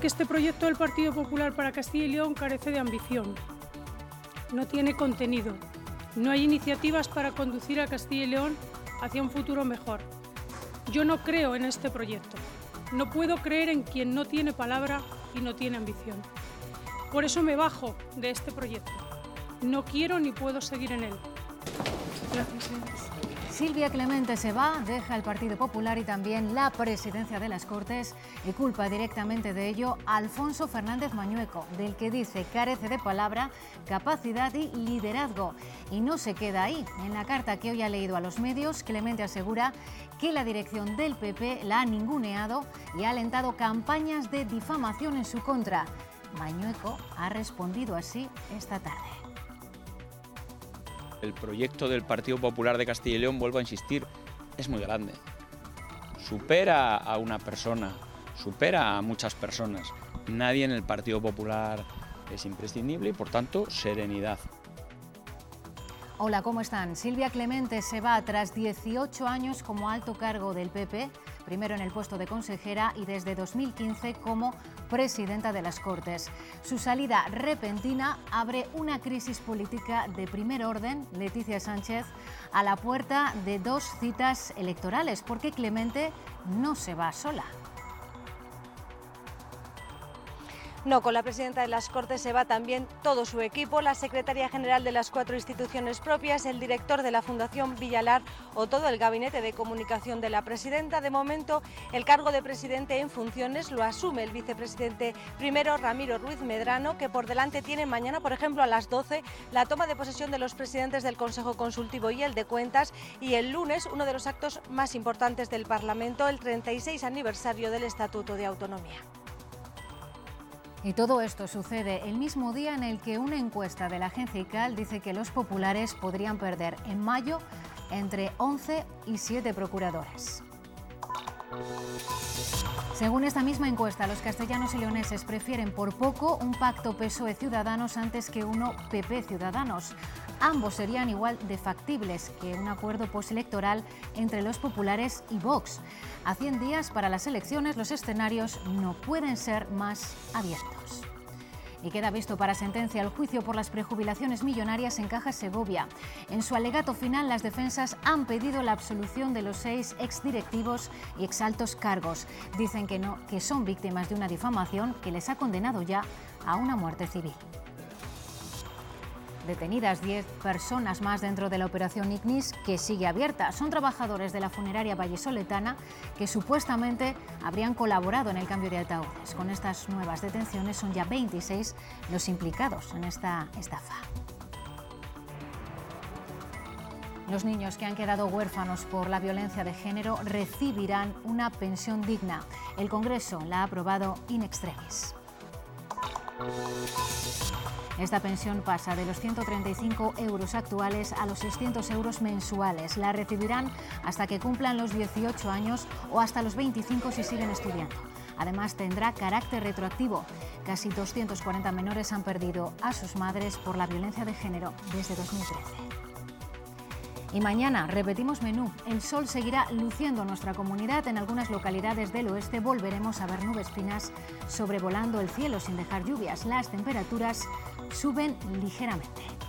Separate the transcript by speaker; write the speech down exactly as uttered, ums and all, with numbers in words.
Speaker 1: que este proyecto del Partido Popular para Castilla y León carece de ambición. No tiene contenido. No hay iniciativas para conducir a Castilla y León hacia un futuro mejor. Yo no creo en este proyecto. No puedo creer en quien no tiene palabra y no tiene ambición. Por eso me bajo de este proyecto. No quiero ni puedo seguir en él. Gracias, señores.
Speaker 2: Silvia Clemente se va, deja el Partido Popular y también la presidencia de las Cortes y culpa directamente de ello a Alfonso Fernández Mañueco, del que dice carece de palabra, capacidad y liderazgo. Y no se queda ahí. En la carta que hoy ha leído a los medios, Clemente asegura que la dirección del P P la ha ninguneado y ha alentado campañas de difamación en su contra. Mañueco ha respondido así esta tarde.
Speaker 3: El proyecto del Partido Popular de Castilla y León, vuelvo a insistir, es muy grande. Supera a una persona, supera a muchas personas. Nadie en el Partido Popular es imprescindible y, por tanto, serenidad.
Speaker 2: Hola, ¿cómo están? Silvia Clemente se va tras dieciocho años como alto cargo del P P, primero en el puesto de consejera y desde dos mil quince como presidenta de las Cortes. Su salida repentina abre una crisis política de primer orden, Leticia Sánchez, a la puerta de dos citas electorales, porque Clemente no se va sola.
Speaker 4: No, con la presidenta de las Cortes se va también todo su equipo, la secretaria general de las cuatro instituciones propias, el director de la Fundación Villalar o todo el gabinete de comunicación de la presidenta. De momento, el cargo de presidente en funciones lo asume el vicepresidente primero, Ramiro Ruiz Medrano, que por delante tiene mañana, por ejemplo, a las doce, la toma de posesión de los presidentes del Consejo Consultivo y el de Cuentas, y el lunes, uno de los actos más importantes del Parlamento, el treinta y seis aniversario del Estatuto de Autonomía.
Speaker 2: Y todo esto sucede el mismo día en el que una encuesta de la agencia I C A L dice que los populares podrían perder en mayo entre once y siete procuradores. Según esta misma encuesta, los castellanos y leoneses prefieren por poco un pacto P S O E-Ciudadanos antes que uno P P-Ciudadanos. Ambos serían igual de factibles que un acuerdo postelectoral entre los populares y Vox. A cien días para las elecciones, los escenarios no pueden ser más abiertos. Y queda visto para sentencia el juicio por las prejubilaciones millonarias en Caja Segovia. En su alegato final, las defensas han pedido la absolución de los seis exdirectivos y exaltos cargos. Dicen que no, que son víctimas de una difamación que les ha condenado ya a una muerte civil. Detenidas diez personas más dentro de la operación Ignis, que sigue abierta. Son trabajadores de la funeraria vallisoletana que supuestamente habrían colaborado en el cambio de ataúdes. Con estas nuevas detenciones son ya veintiséis los implicados en esta estafa. Los niños que han quedado huérfanos por la violencia de género recibirán una pensión digna. El Congreso la ha aprobado in extremis. Esta pensión pasa de los ciento treinta y cinco euros actuales a los seiscientos euros mensuales. La recibirán hasta que cumplan los dieciocho años o hasta los veinticinco si siguen estudiando. Además, tendrá carácter retroactivo. Casi doscientos cuarenta menores han perdido a sus madres por la violencia de género desde dos mil trece. Y mañana repetimos menú. El sol seguirá luciendo nuestra comunidad. En algunas localidades del oeste volveremos a ver nubes finas sobrevolando el cielo sin dejar lluvias. Las temperaturas suben ligeramente.